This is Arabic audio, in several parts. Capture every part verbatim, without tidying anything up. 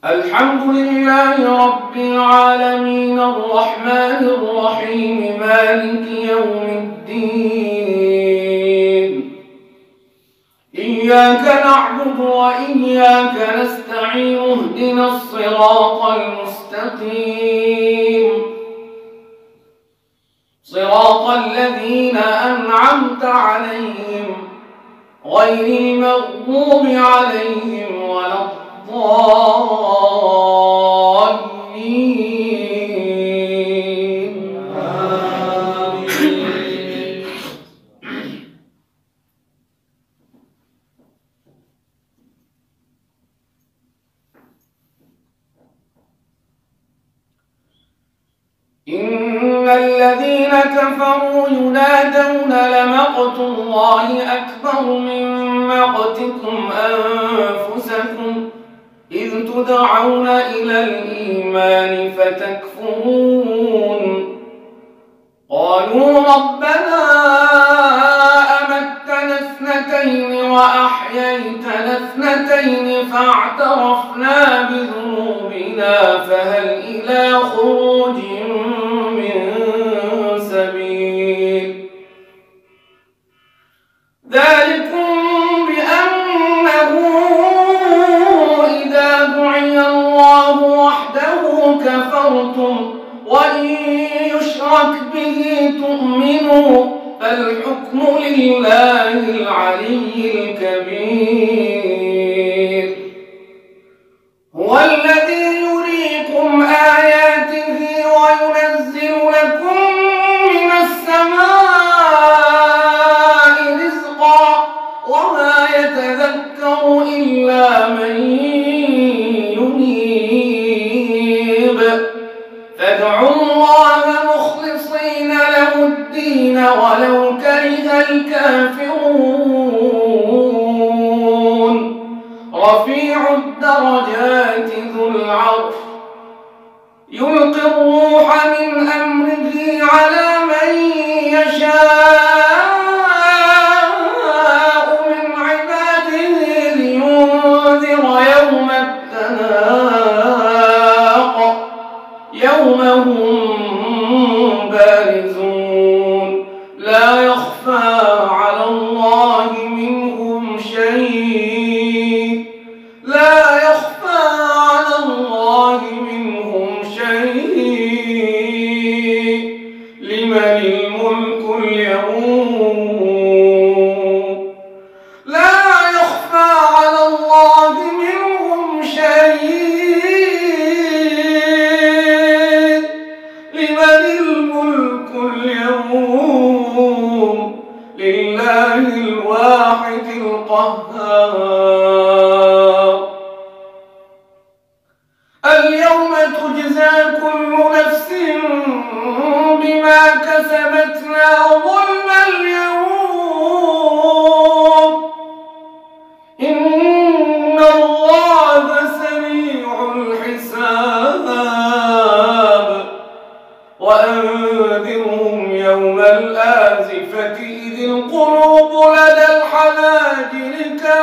الحمد لله رب العالمين الرحمن الرحيم مالك يوم الدين. إياك نعبد وإياك نستعين اهدنا الصراط المستقيم صراط الذين أنعمت عليهم غير المغضوب عليهم ولا الضالين. آمين. إن الذين كفروا ينادون لمقت الله أكبر من مقتكم أنفسكم إذ تدعون إلى الإيمان فتكفرون. قالوا ربنا أمتنا اثنتين وأحييتنا اثنتين فاعترفنا بذنوبنا فهل إلى خروج من سبيل. ذلكم بأنه إذا دعي الله وحده كفرتم وإن يشرك به تؤمنوا فالحكم لله العلي الكبير. هو الذي يريكم آياته وينزل لكم من السماء رزقا وما يتذكر إلا من ينيب. فادعوا الله مخلصين له الدين ولو كره الكافرون. رفيع الدرجات ذو العرش يلقي الروح من أمره على من يشاء من عباده لينذر يوم التلاق يوم هم بارزون لا يخفى على الله منهم شيء لا يخفى على الله منهم شيء. لمن الملك اليوم لا يخفى على الله منهم شيء. لمن الملك اليوم لله الواحد القهار. اليوم تجزى كل نفس بما كسبت لا ظلم اليوم إن الله سريع الحساب. وأنذرهم يوم الآزفة إذ القلوب لدى الحناجر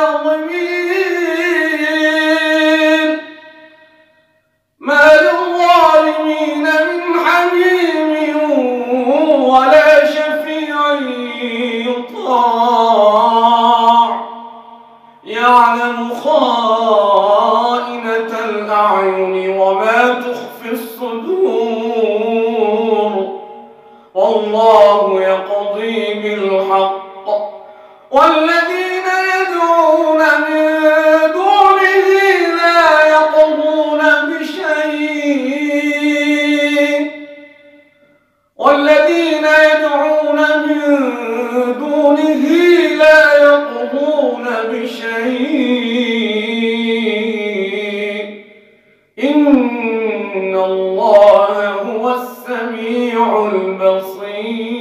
كاظمين ما للظالمين من حميم ولا شفيع يطاع يعلم خائنة الأعين وما تخفي الصدور. والله يقضي بالحق والذين يدعون من دونه لا يقضون بشيء والذين يدعون من دونه لا يقضون بشيء إن الله هو السميع البصير.